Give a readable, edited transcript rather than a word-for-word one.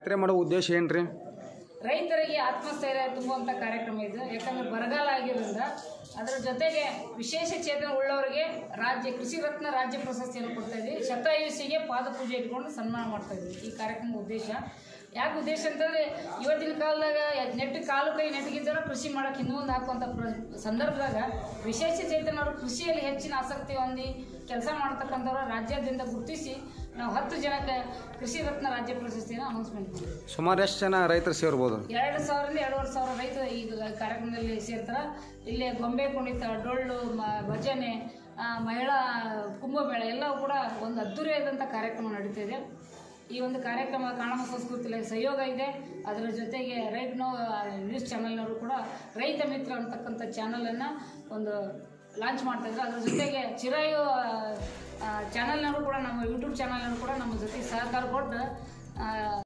ಯಾತ್ರೆ ಮಾಡೋ ಉದ್ದೇಶ ಏನ್ರಿ? ರೈತರಿಗೆ ಆತ್ಮಸ್ಥೈರ್ಯ ತುಂಬುವಂಥ ಕಾರ್ಯಕ್ರಮ ಇದು. ಯಾಕಂದರೆ ಬರಗಾಲ ಆಗಿರೋದ್ರಿಂದ ಅದರ ಜೊತೆಗೆ ವಿಶೇಷ ಚೇತನ ಉಳ್ಳವರಿಗೆ ಕೃಷಿ ರತ್ನ ರಾಜ್ಯ ಪ್ರಶಸ್ತಿಯನ್ನು ಕೊಡ್ತಾ ಇದ್ವಿ. ಶತಾಯುಷಿಗೆ ಪಾದಪೂಜೆ ಇಟ್ಕೊಂಡು ಸನ್ಮಾನ ಮಾಡ್ತಾ ಇದ್ವಿ. ಈ ಕಾರ್ಯಕ್ರಮದ ಉದ್ದೇಶ ಉದ್ದೇಶ ಅಂತಂದರೆ ಇವತ್ತಿನ ಕಾಲದಾಗ ಕಾಲು ಕೈ ನೆಟ್ಟಿಗಿದ್ದರೂ ಕೃಷಿ ಮಾಡೋಕೆ ಇನ್ನೂ ಒಂದು ಹಾಕುವಂಥ ಸಂದರ್ಭದಾಗ ವಿಶೇಷ ಚೇತನವರು ಕೃಷಿಯಲ್ಲಿ ಹೆಚ್ಚಿನ ಆಸಕ್ತಿ ಹೊಂದಿ ಕೆಲಸ ಮಾಡ್ತಕ್ಕಂಥವ್ರು ರಾಜ್ಯಾದ್ಯಂತ ಗುರುತಿಸಿ ನಾವು 10 ಜನಕ್ಕೆ ಕೃಷಿ ರತ್ನ ರಾಜ್ಯ ಪ್ರಶಸ್ತಿಯನ್ನು ಅನೌನ್ಸ್ಮೆಂಟ್ ಮಾಡಿದ್ವಿ. ಸುಮಾರು ಎಷ್ಟು ಜನ ರೈತರು ಸೇರ್ಬೋದು? 2,000ರಿಂದ 2,500 ರೈತರು ಈ ಕಾರ್ಯಕ್ರಮದಲ್ಲಿ ಸೇರ್ತಾರೆ. ಇಲ್ಲಿ ಗೊಂಬೆ ಕುಣಿತ, ಡೊಳ್ಳು, ಭಜನೆ, ಮಹಿಳಾ ಕುಂಭಮೇಳ ಎಲ್ಲವೂ ಕೂಡ ಒಂದು ಅದ್ದೂರಿಯಾದಂಥ ಕಾರ್ಯಕ್ರಮ ನಡೀತಿದೆ. ಈ ಒಂದು ಕಾರ್ಯಕ್ರಮ ಕಾಣಮ ಸಂಸ್ಕೃತಿ ಸಹಯೋಗ ಇದೆ. ಅದರ ಜೊತೆಗೆ ರೈಟ್ ನ್ಯೂಸ್ ಚಾನಲ್ನವರು ಕೂಡ ರೈತ ಮಿತ್ರ ಅಂತಕ್ಕಂಥ ಚಾನಲನ್ನು ಒಂದು ಲಾಂಚ್ ಮಾಡ್ತಾಯಿದ್ರು. ಅದರ ಜೊತೆಗೆ ಚಿರಾಯು ಚಾನಲ್ನವರು ಕೂಡ ನಮ್ಮ ಯೂಟ್ಯೂಬ್ ಚಾನಲ್ನವರು ಕೂಡ ನಮ್ಮ ಜೊತೆ ಸಹಕಾರ ಕೊಟ್ಟು